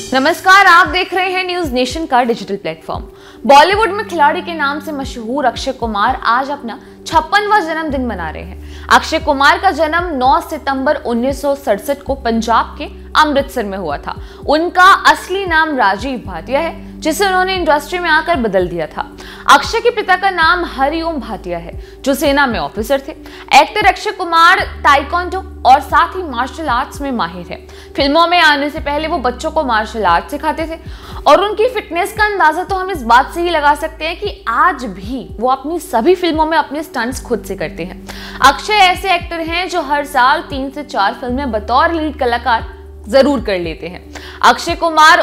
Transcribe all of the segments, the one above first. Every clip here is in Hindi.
नमस्कार, आप देख रहे हैं न्यूज नेशन का डिजिटल प्लेटफॉर्म। बॉलीवुड में खिलाड़ी के नाम से मशहूर अक्षय कुमार आज अपना 56वां जन्मदिन मना रहे हैं। अक्षय कुमार का जन्म 9 सितंबर 1967 को पंजाब के अमृतसर में हुआ था। उनका असली नाम राजीव भाटिया है, जिसे उन्होंने इंडस्ट्री में आकर बदल दिया था। अक्षय के पिता का नाम हरिओम भाटिया है, जो सेना में ऑफिसर थे। एक्टर अक्षय कुमार ताइक्वांडो और साथ ही मार्शल आर्ट्स में माहिर है। फिल्मों में आने से पहले वो बच्चों को मार्शल आर्ट सिखाते थे और उनकी फिटनेस का अंदाजा तो हम इस बात से ही लगा सकते हैं कि आज भी वो अपनी सभी फिल्मों में अपने स्टंट्स खुद से करते हैं। अक्षय ऐसे एक्टर हैं जो हर साल 3 से 4 फिल्में बतौर लीड कलाकार जरूर कर लेते हैं। अक्षय कुमार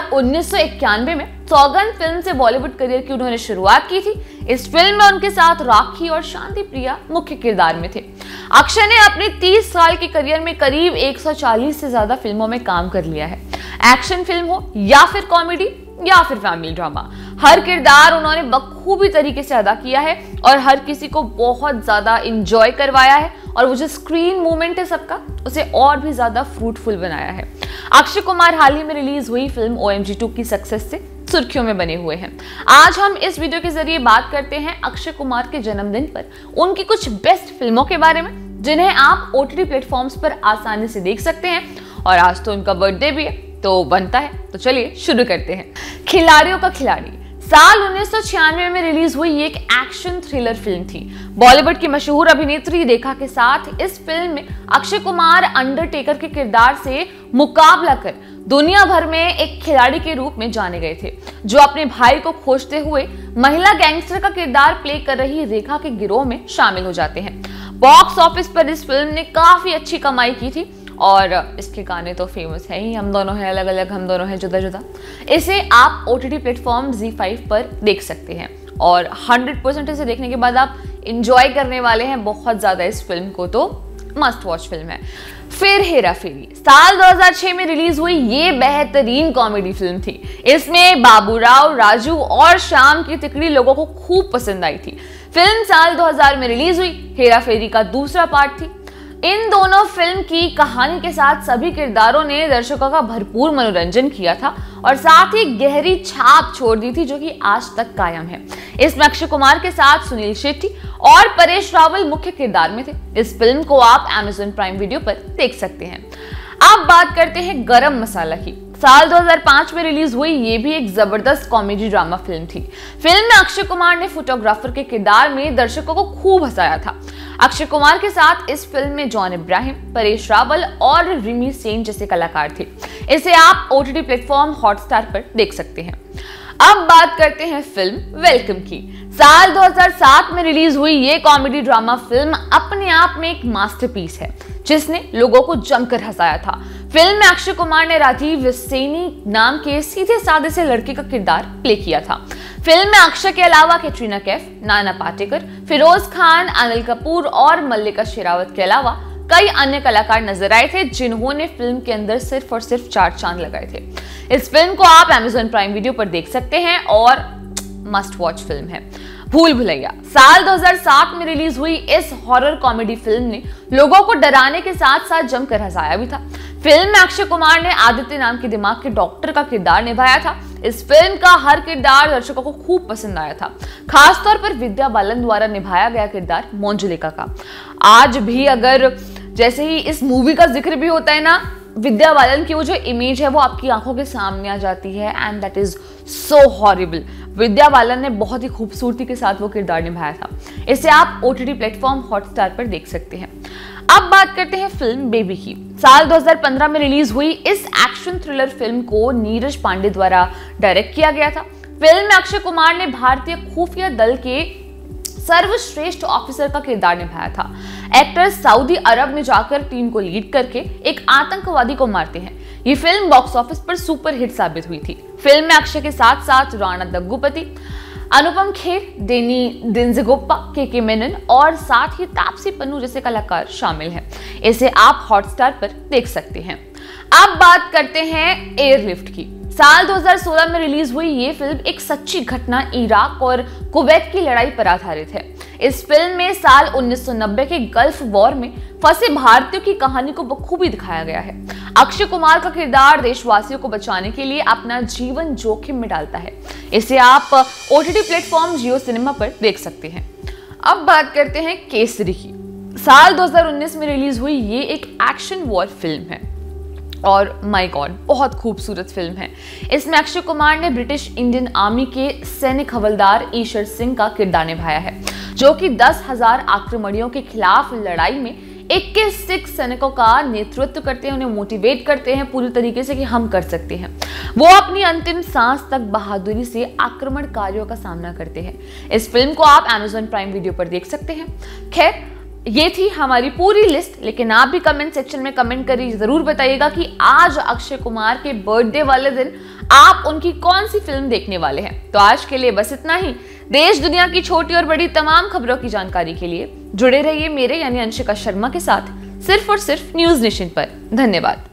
1991 में सौगंध फिल्म से बॉलीवुड करियर की उन्होंने शुरुआत की थी। इस फिल्म में उनके साथ राखी और शांति प्रिया मुख्य किरदार में थे। अक्षय ने अपने 30 साल के करियर में करीब 140 से ज्यादा फिल्मों में काम कर लिया है। एक्शन फिल्म हो या फिर कॉमेडी या फिर फैमिली ड्रामा, हर किरदार उन्होंने बखूबी तरीके से अदा किया है और हर किसी को बहुत ज्यादा इंजॉय करवाया है और वो जो स्क्रीन मूवमेंट है सबका, उसे और भी ज्यादा फ्रूटफुल बनाया है। अक्षय कुमार हाल ही में रिलीज हुई फिल्म OMG 2 की सक्सेस से सुर्खियों में बने हुए हैं। आज हम इस वीडियो के जरिए बात करते हैं अक्षय कुमार के जन्मदिन पर उनकी कुछ बेस्ट फिल्मों के बारे में, जिन्हें आप OTT प्लेटफॉर्म्स पर आसानी से देख सकते हैं। और आज तो उनका बर्थडे भी है, तो बनता है। तो चलिए शुरू करते हैं। खिलाड़ियों का खिलाड़ी साल 1996 में रिलीज हुई एक एक्शन थ्रिलर फिल्म थी। बॉलीवुड की मशहूर अभिनेत्री रेखा के साथ इस फिल्म में अक्षय कुमार अंडरटेकर के किरदार से मुकाबला कर दुनिया भर में एक खिलाड़ी के रूप में जाने गए थे, जो अपने भाई को खोजते हुए महिला गैंगस्टर का किरदार प्ले कर रही रेखा के गिरोह में शामिल हो जाते हैं। बॉक्स ऑफिस पर इस फिल्म ने काफी अच्छी कमाई की थी और इसके गाने तो फेमस है ही, हम दोनों हैं अलग अलग, हम दोनों हैं जुदा जुदा। इसे आप OTT प्लेटफॉर्म ZEE5 पर देख सकते हैं और 100% इसे देखने के बाद आप इंजॉय करने वाले हैं बहुत ज्यादा इस फिल्म को। तो मस्ट वॉच फिल्म है। फिर हेरा फेरी साल 2006 में रिलीज हुई ये बेहतरीन कॉमेडी फिल्म थी। इसमें बाबूराव, राजू और श्याम की तिकड़ी लोगों को खूब पसंद आई थी। फिल्म साल 2000 में रिलीज हुई हेरा फेरी का दूसरा पार्ट थी। इन दोनों फिल्म की कहानी के साथ सभी किरदारों ने दर्शकों का भरपूर मनोरंजन किया था और साथ ही गहरी छाप छोड़ दी थी, जो कि आज तक कायम है। इसमें अक्षय कुमार के साथ सुनील शेट्टी और परेश रावल मुख्य किरदार में थे। इस फिल्म को आप Amazon प्राइम वीडियो पर देख सकते हैं। अब बात करते हैं गरम मसाला की। साल 2005 में रिलीज हुई ये भी एक जबरदस्त कॉमेडी ड्रामा फिल्म थी। फिल्म में अक्षय कुमार ने फोटोग्राफर के किरदार में दर्शकों को खूब हंसाया था। अक्षय कुमार के साथ इस फिल्म में जॉन इब्राहिम, परेश रावल और रिमी सेन जैसे कलाकार थे। इसे आप OTT प्लेटफॉर्म हॉटस्टार पर देख सकते हैं। अब बात करते हैं फिल्म वेलकम की। साल 2007 में रिलीज हुई ये कॉमेडी ड्रामा फिल्म अपने आप में एक मास्टरपीस है, जिसने लोगों को जमकर हंसाया था। फिल्म में अक्षय कुमार ने राजीव सैनी नाम के सीधे साधे से लड़के का किरदार प्ले किया था। फिल्म में अक्षय के अलावा कैटरीना कैफ, नाना पाटेकर, फिरोज खान, अनिल कपूर और मल्लिका शेरावत के अलावा कई अन्य कलाकार नजर आए थे, जिन्होंने फिल्म के अंदर सिर्फ और सिर्फ 4 चांद लगाए थे। इस फिल्म को आप Amazon प्राइम वीडियो पर देख सकते हैं और मस्ट वॉच फिल्म है। भूल भुलैया साल 2007 में रिलीज हुई इस हॉरर कॉमेडी फिल्म ने लोगों को डराने के साथ साथ जमकर हंसाया भी था। फिल्म में अक्षय कुमार ने आदित्य नाम के दिमाग के डॉक्टर का किरदार निभाया था। इस फिल्म का हर किरदार दर्शकों को खूब पसंद आया था, खासतौर पर विद्या बालन द्वारा निभाया गया किरदार मंजुलिका का। आज भी अगर जैसे ही इस मूवी का जिक्र भी होता है ना, विद्या बालन की वो जो इमेज है वो आपकी आंखों के सामने आ जाती है and that is so horrible. Vidya Balan ने बहुत ही खूबसूरती के साथ वो किरदार निभाया था। इसे आप OTT प्लेटफॉर्म हॉटस्टार पर देख सकते हैं। अब बात करते हैं फिल्म बेबी की। साल 2015 में रिलीज हुई इस एक्शन थ्रिलर फिल्म को नीरज पांडे द्वारा डायरेक्ट किया गया था। फिल्म में अक्षय कुमार ने भारतीय खुफिया दल के सर्वश्रेष्ठ ऑफिसर का किरदार निभाया था। एक्टर सऊदी अरब में जाकर टीम को लीड करके एक आतंकवादी को मारते हैं। ये फिल्म बॉक्स ऑफिस पर सुपर हिट साबित हुई थी। फिल्म में अक्षय के साथ साथ राणा दग्गुपति, अनुपम खेर, डेनी दिनजगोप्पा, के मेनन और साथ ही तापसी पन्नू जैसे कलाकार शामिल हैं। इसे आप हॉटस्टार पर देख सकते हैं। अब बात करते हैं एयरलिफ्ट की। साल 2016 में रिलीज हुई ये फिल्म एक सच्ची घटना इराक और कुवैत की लड़ाई पर आधारित है। इस फिल्म में साल 1990 के गल्फ वॉर में फंसे भारतीयों की कहानी को बखूबी दिखाया गया है। अक्षय कुमार का किरदार देशवासियों को बचाने के लिए अपना जीवन जोखिम में डालता है। इसे आप OTT प्लेटफॉर्म जियो सिनेमा पर देख सकते हैं। अब बात करते हैं केसरी की। साल 2019 में रिलीज हुई ये एक एक्शन वॉर फिल्म है और माय गॉड बहुत खूबसूरत फिल्म है। इसमें अक्षय कुमार ने ब्रिटिश इंडियन आर्मी के सैनिक हवलदार ईश्वर सिंह का किरदार निभाया है, जो कि 10,000 आक्रमणियों के खिलाफ लड़ाई में 21 सिख सैनिकों का नेतृत्व करते हैं, उन्हें मोटिवेट करते हैं पूरी तरीके से कि हम कर सकते हैं। वो अपनी अंतिम सांस तक बहादुरी से आक्रमणकारियों का सामना करते हैं। इस फिल्म को आप Amazon प्राइम वीडियो पर देख सकते हैं। खैर, ये थी हमारी पूरी लिस्ट, लेकिन आप भी कमेंट सेक्शन में कमेंट करिए, जरूर बताइएगा कि आज अक्षय कुमार के बर्थडे वाले दिन आप उनकी कौन सी फिल्म देखने वाले हैं। तो आज के लिए बस इतना ही। देश दुनिया की छोटी और बड़ी तमाम खबरों की जानकारी के लिए जुड़े रहिए मेरे यानी अंशिका शर्मा के साथ, सिर्फ और सिर्फ न्यूज नेशन पर। धन्यवाद।